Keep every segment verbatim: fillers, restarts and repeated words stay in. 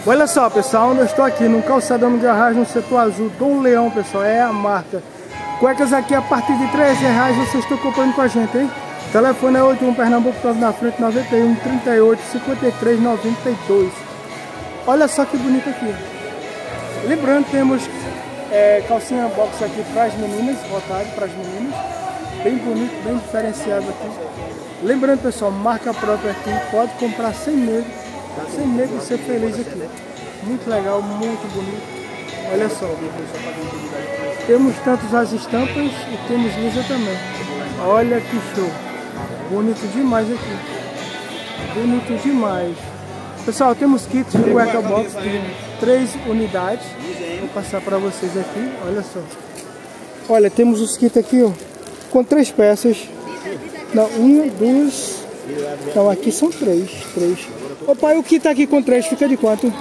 Olha só, pessoal, eu estou aqui no calçadão de Arraias, no setor azul, Dom Leão, pessoal, é a marca. Cuecas aqui a partir de treze reais, vocês estão comprando com a gente, hein? O telefone é oito um Pernambuco, nove na frente, noventa e um, trinta e oito, cinquenta e três, noventa e dois. Olha só que bonito aqui. Lembrando, temos é, calcinha box aqui para as meninas, voltado para as meninas. Bem bonito, bem diferenciado aqui. Lembrando, pessoal, marca própria aqui, pode comprar sem medo, sem medo de ser feliz aqui. Muito legal, muito bonito. Olha só. Temos tanto as estampas e temos lisa também. Olha que show. Bonito demais aqui. Bonito demais. Pessoal, temos kits de cueca box de três unidades. Vou passar para vocês aqui. Olha só. Olha, temos os kits aqui, ó, com três peças. Não, uma, duas. Então aqui são três. Três. Ô pai, o kit tá aqui com três, fica de quanto?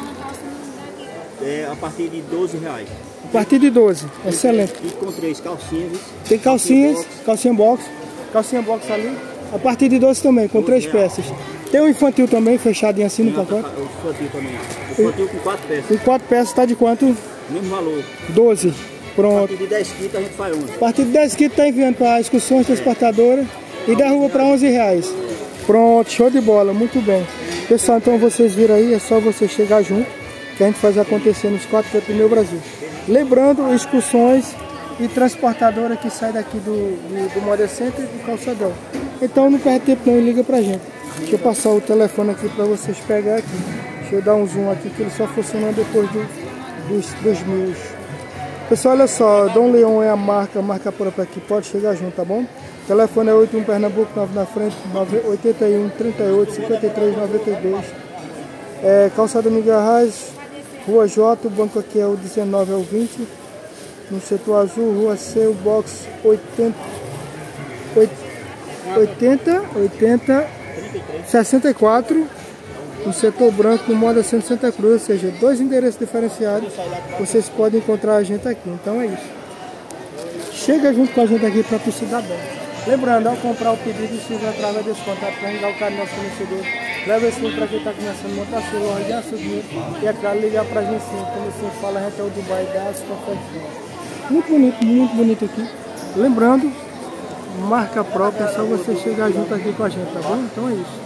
É a partir de doze reais. A partir de doze. Excelente. E com três calcinhas. Tem calcinhas, calcinha box, calcinha box ali. A partir de doze também, com três peças. Tem o infantil também, fechadinho assim no pacote. O infantil também. O infantil com quatro peças. Com quatro peças tá de quanto? Mesmo valor. doze. A Pronto. partir de dez kits a gente faz onze. A partir de dez kits tá enviando para excursões transportadoras e da rua para onze reais. Pronto, show de bola, muito bem. Pessoal, então vocês viram aí, é só você chegar junto, que a gente faz acontecer nos quatro cantos do meu Brasil. Lembrando, excursões e transportadora que sai daqui do, do, do Moda Center e do calçadão. Então não perde tempo não e liga pra gente. Deixa eu passar o telefone aqui para vocês pegar aqui. Deixa eu dar um zoom aqui que ele só funciona depois do, dos, dos mil. Pessoal, olha só, Dom Leão é a marca, a marca própria aqui, pode chegar junto, tá bom? O telefone é oito um Pernambuco, nove na frente, oitenta e um, trinta e oito, cinquenta e três, noventa e dois. É, Calçada Miguel Arraias, Rua J, o banco aqui é o dezenove ao vinte. No setor azul, Rua C, o box oitenta, oitenta, oitenta, sessenta e quatro. No setor branco, no Moda Center Santa Cruz, ou seja, dois endereços diferenciados, vocês podem encontrar a gente aqui. Então é isso. Chega junto com a gente aqui para o cidadão. Lembrando, ao comprar o pedido, esteja através desse contato para ligar o cara no nosso fornecedor. Leva esse link para quem está começando a montar seu loja, ganhar seu dinheiro. E é claro, ligar para a gente sim. Como assim fala, a gente é o Dubai das confecções. Muito bonito, muito bonito aqui. Lembrando, marca própria, é só você chegar junto aqui com a gente, tá bom? Então é isso.